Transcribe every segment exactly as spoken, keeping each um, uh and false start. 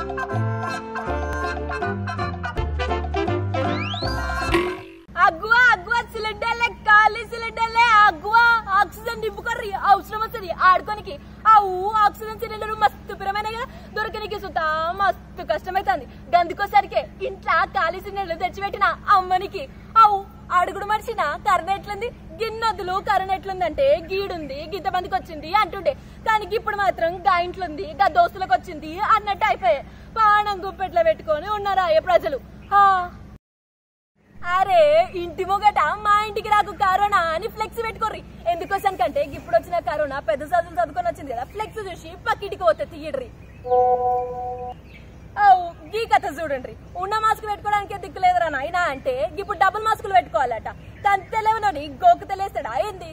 అగ్వా అగ్వా సిలిండర్లే ఖాళీ సిలిండర్లే అగ్వా ఆక్సిజన్ నింపుకోర్రి అవసరం వస్తుంది ఆడుకోనికి. అవు ఆక్సిజన్ సిలిండర్ మస్తు పిరమైన కదా దొరకనికి సుతా మస్తు కష్టమైతుంది. గందుకోసరికే ఇంట్లో ఖాళీ సిలిండర్లు తెచ్చిపెట్టిన అమ్మనికి. అవు అడుగుడు మనిషిన కరెంట్ ఎట్లుంది గిన్నొద్దులు కరెంట్ ఎట్లుందంటే గీడుంది గింత మందికి వచ్చింది అంటుండే. కానీ ఇప్పుడు మాత్రం గా ఇంట్లుంది గా దోస్తులకు వచ్చింది అన్నట్టు అయిపోయాయి. పానం గుప్పెట్లో పెట్టుకొని ఉన్నారా ప్రజలు. అరే ఇంటి మొగట మా ఇంటికి రాకు కరోనా అని ఫ్లెక్స్ పెట్టుకోర్రి. ఎందుకోసానికంటే ఇప్పుడు వచ్చిన కరోనా పెద్ద చదువులు చదువుకొని వచ్చింది కదా ఫ్లెక్స్ చూసి పక్కింటికి పోతే తీయడ్రి. గీ కథ చూడండి. ఉన్న మాస్క్ పెట్టుకోవడానికి దిక్కులేదురా నాయనా అంటే ఇప్పుడు డబుల్ మాస్కులు పెట్టుకోవాలట. తను తెలియనోని గోకు తెలియస్తాడా ఏంది?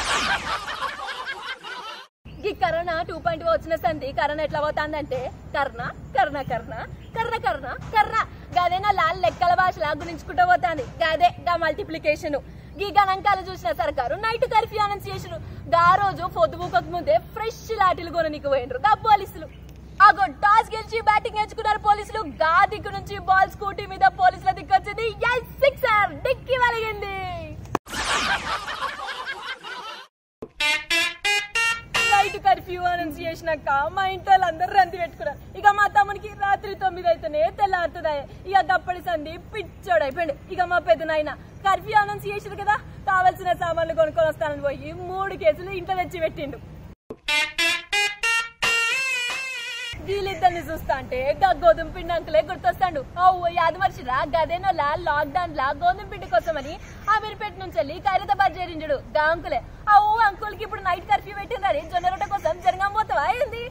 ఈ కరోనా టూ పాయింట్ వచ్చిన సంది కరోనా ఎట్లా పోతుందంటే కర్ణ కర్ణ కర్ణ కర్ణ కర్ణ కర్ణ గదేనా లాల్ లెక్కల భాషలా గురించుకుంటూ పోతుంది. గదే గా మల్టిప్లికేషన్. ఈ గణాంకాలు చూసిన సర్కారు నైట్ కర్ఫ్యూ అనౌన్స్ చేసిరు. గా రోజు పొద్దుబూకకు ముందే ఫ్రెష్ లాటిల్ కొననికి పోయినరు గా పోలీసులు. అగో టాస్ గెలిచి బ్యాటింగ్ ఎంచుకున్నారు పోలీసులు. గా దిక్కు నుంచి బాల్ స్కూటీ మీద పోలీసుల దిక్కు వచ్చింది. సిక్సర్ డిక్కి వలిగింది. నైట్ కర్ఫ్యూ అనౌన్స్ చేసినాక మా ఇంటి వాళ్ళందరూ రంది పెట్టుకున్నారు. ఇక మా తమ్మునికి రాత్రి తొమ్మిది అయితేనే తెల్లారుతుంది. ఇక గప్పటి సంది పిచ్చోడైపోయాడు. ఇక మా పెద్దనాయన కర్ఫ్యూ అనౌన్స్ చేసిరు కదా కావాల్సిన సామాన్లు కొనుక్కొని వస్తానని పోయి మూడు కేసులు ఇంట్లో తెచ్చి పెట్టిండు. వీళ్ళిద్దరిని చూస్తా అంటే గా గోధుమ పిండి అంకులే గుర్తొస్తాడు. ఓ యాద మర్చిరా గదేనోలా లాక్ డౌన్ లా గోధుమ పిండి కోసమని అమీర్పేట నుంచి వెళ్ళి ఖైరతాబాద్ చేరిండు గా అంకులే. అవు అంకుల్ కి ఇప్పుడు నైట్ కర్ఫ్యూ పెట్టిందని జొన్న రొట్టె కోసం జరగం పోతావా ఏంది?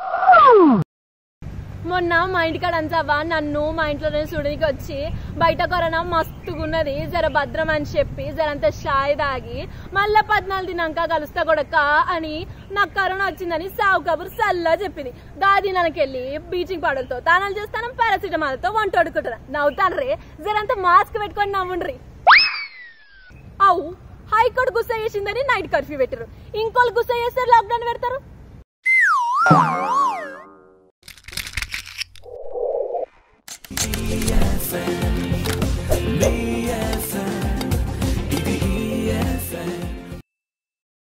మొన్న మా ఇంటికాడ అంతావా నన్ను మా ఇంట్లోనే చూడడానికి వచ్చి బయట కరోనా మస్తుగున్నది జర భద్రం అని చెప్పి జరంతా షాయి తాగి మళ్ళా పద్నాలుగు దినాక కలుస్తా కొడక అని నాకు కరోనా వచ్చిందని సావు కబురు సల్లా చెప్పింది. గా దినాలకెళ్ళి బీచింగ్ పౌడర్తో తానాలు చేస్తాను పారాసిటమాల్ తో వంట వండుకుంటారా. నవ్వుతాను రే జరంతా మాస్క్ పెట్టుకొని నవ్వుండ్రి. అవు హైకోర్టు గుస్సా చేసిందని నైట్ కర్ఫ్యూ పెట్టారు. ఇంకోళ్ళు గుస్సా చేస్తే లాక్డౌన్ పెడతారు.